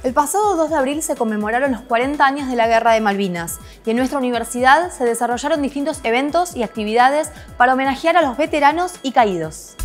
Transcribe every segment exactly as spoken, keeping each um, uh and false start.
El pasado dos de abril se conmemoraron los cuarenta años de la Guerra de Malvinas y en nuestra universidad se desarrollaron distintos eventos y actividades para homenajear a los veteranos y caídos.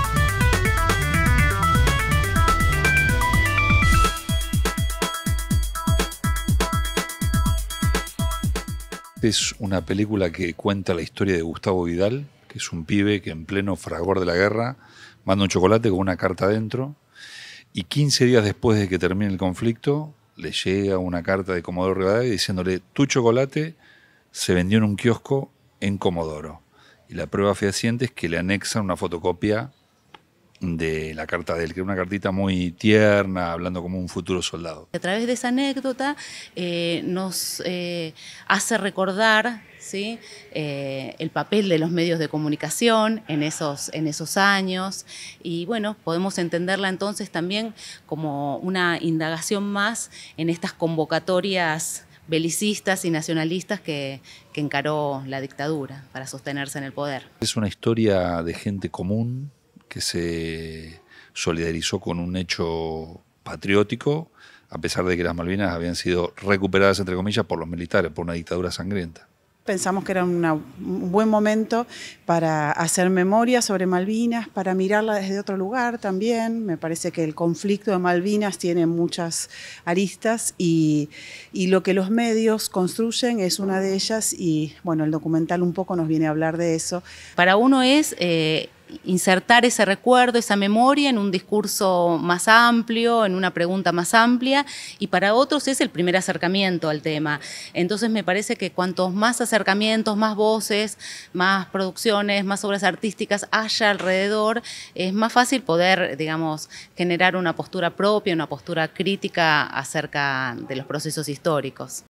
Es una película que cuenta la historia de Gustavo Vidal, que es un pibe que en pleno fragor de la guerra manda un chocolate con una carta adentro y quince días después de que termine el conflicto le llega una carta de Comodoro Rivadavia diciéndole: tu chocolate se vendió en un kiosco en Comodoro. Y la prueba fehaciente es que le anexan una fotocopia de la carta de él, que era una cartita muy tierna, hablando como un futuro soldado. A través de esa anécdota eh, nos eh, hace recordar, ¿sí? eh, el papel de los medios de comunicación en esos, en esos años y bueno, podemos entenderla entonces también como una indagación más en estas convocatorias belicistas y nacionalistas que, que encaró la dictadura para sostenerse en el poder. Es una historia de gente común que se solidarizó con un hecho patriótico, a pesar de que las Malvinas habían sido recuperadas, entre comillas, por los militares, por una dictadura sangrienta. Pensamos que era una, un buen momento para hacer memoria sobre Malvinas, para mirarla desde otro lugar también. Me parece que el conflicto de Malvinas tiene muchas aristas y, y lo que los medios construyen es una de ellas y bueno, el documental un poco nos viene a hablar de eso. Para uno es eh, insertar ese recuerdo, esa memoria en un discurso más amplio, en una pregunta más amplia, y para otros es el primer acercamiento al tema. Entonces me parece que cuantos más acercamientos, más voces, más producciones, más obras artísticas haya alrededor, es más fácil poder, digamos, generar una postura propia, una postura crítica acerca de los procesos históricos.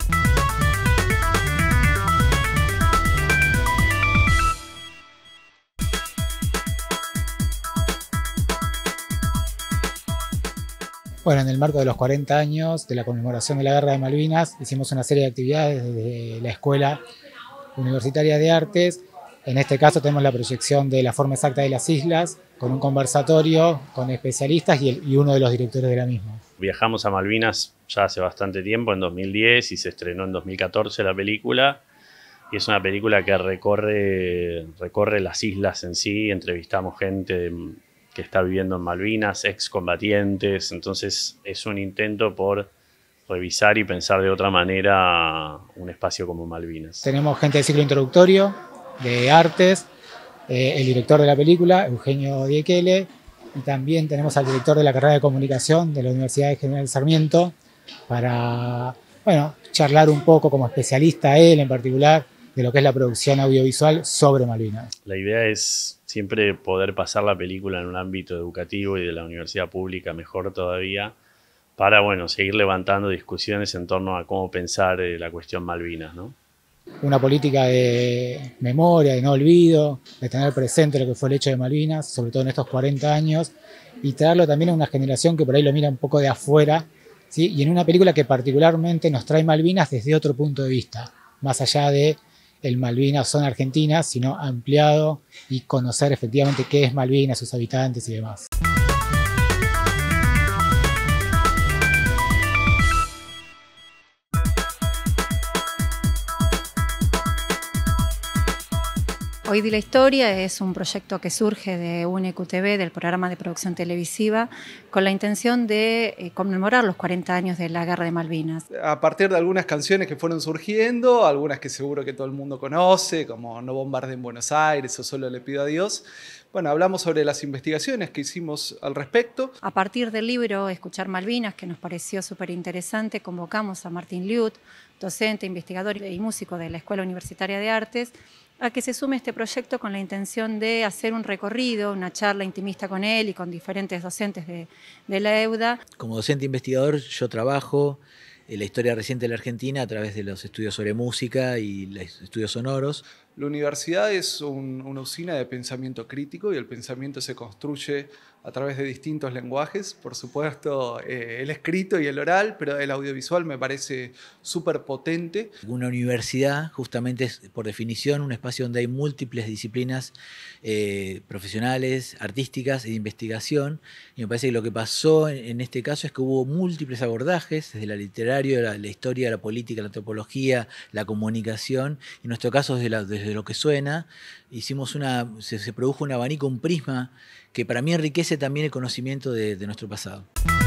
Bueno, en el marco de los cuarenta años de la conmemoración de la Guerra de Malvinas, hicimos una serie de actividades desde la Escuela Universitaria de Artes. En este caso tenemos la proyección de La forma exacta de las islas, con un conversatorio con especialistas y, el, y uno de los directores de la misma. Viajamos a Malvinas ya hace bastante tiempo, en dos mil diez, y se estrenó en dos mil catorce la película. Y es una película que recorre, recorre las islas en sí, entrevistamos gente de, que está viviendo en Malvinas, excombatientes, entonces es un intento por revisar y pensar de otra manera un espacio como Malvinas. Tenemos gente del ciclo introductorio, de artes, eh, el director de la película, Eugenio Diekele, y también tenemos al director de la carrera de comunicación de la Universidad de General Sarmiento, para, bueno, charlar un poco como especialista él en particular, de lo que es la producción audiovisual sobre Malvinas. La idea es siempre poder pasar la película en un ámbito educativo y de la universidad pública mejor todavía, para bueno, seguir levantando discusiones en torno a cómo pensar eh, la cuestión Malvinas, ¿no? Una política de memoria, de no olvido, de tener presente lo que fue el hecho de Malvinas, sobre todo en estos cuarenta años, y traerlo también a una generación que por ahí lo mira un poco de afuera, ¿sí? Y en una película que particularmente nos trae Malvinas desde otro punto de vista, más allá de el Malvinas son argentinas, sino ampliado y conocer efectivamente qué es Malvinas, sus habitantes y demás. Hoy de la Historia es un proyecto que surge de U N E Q T V, del programa de producción televisiva, con la intención de eh, conmemorar los cuarenta años de la Guerra de Malvinas. A partir de algunas canciones que fueron surgiendo, algunas que seguro que todo el mundo conoce, como No bombardeen Buenos Aires o Solo le pido a Dios, bueno, hablamos sobre las investigaciones que hicimos al respecto. A partir del libro Escuchar Malvinas, que nos pareció súper interesante, convocamos a Martín Liut, docente, investigador y músico de la Escuela Universitaria de Artes, a que se sume este proyecto con la intención de hacer un recorrido, una charla intimista con él y con diferentes docentes de, de la EUDA. Como docente investigador yo trabajo en la historia reciente de la Argentina a través de los estudios sobre música y los estudios sonoros. La universidad es un, una usina de pensamiento crítico y el pensamiento se construye a través de distintos lenguajes, por supuesto eh, el escrito y el oral, pero el audiovisual me parece súper potente. Una universidad justamente es por definición un espacio donde hay múltiples disciplinas eh, profesionales, artísticas y de investigación, y me parece que lo que pasó en, en este caso es que hubo múltiples abordajes, desde la literaria, la, la historia, la política, la antropología, la comunicación, y en nuestro caso desde, la, desde lo que suena, hicimos una, se, se produjo un abanico, un prisma, que para mí enriquece también el conocimiento de, de nuestro pasado.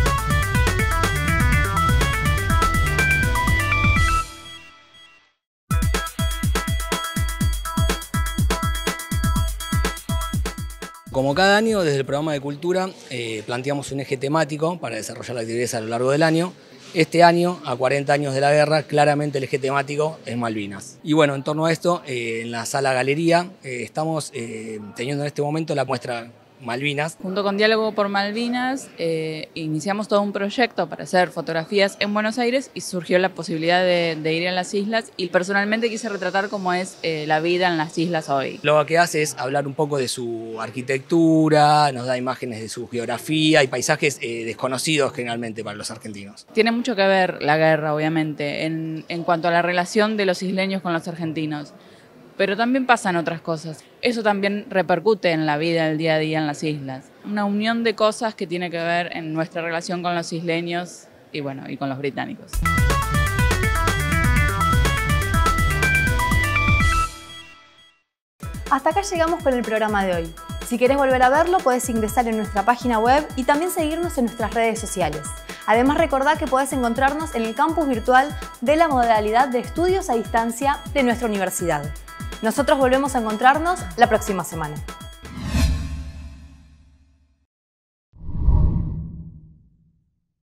Como cada año, desde el programa de Cultura, eh, planteamos un eje temático para desarrollar actividades a lo largo del año. Este año, a cuarenta años de la guerra, claramente el eje temático es Malvinas. Y bueno, en torno a esto, eh, en la sala galería, eh, estamos eh, teniendo en este momento la muestra Malvinas. Junto con Diálogo por Malvinas eh, iniciamos todo un proyecto para hacer fotografías en Buenos Aires y surgió la posibilidad de, de ir a las islas y personalmente quise retratar cómo es eh, la vida en las islas hoy. Lo que hace es hablar un poco de su arquitectura, nos da imágenes de su geografía y paisajes eh, desconocidos generalmente para los argentinos. Tiene mucho que ver la guerra, obviamente, en, en cuanto a la relación de los isleños con los argentinos. Pero también pasan otras cosas. Eso también repercute en la vida del día a día en las islas. Una unión de cosas que tiene que ver en nuestra relación con los isleños y, bueno, y con los británicos. Hasta acá llegamos con el programa de hoy. Si querés volver a verlo, podés ingresar en nuestra página web y también seguirnos en nuestras redes sociales. Además, recordá que podés encontrarnos en el campus virtual de la modalidad de estudios a distancia de nuestra universidad. Nosotros volvemos a encontrarnos la próxima semana.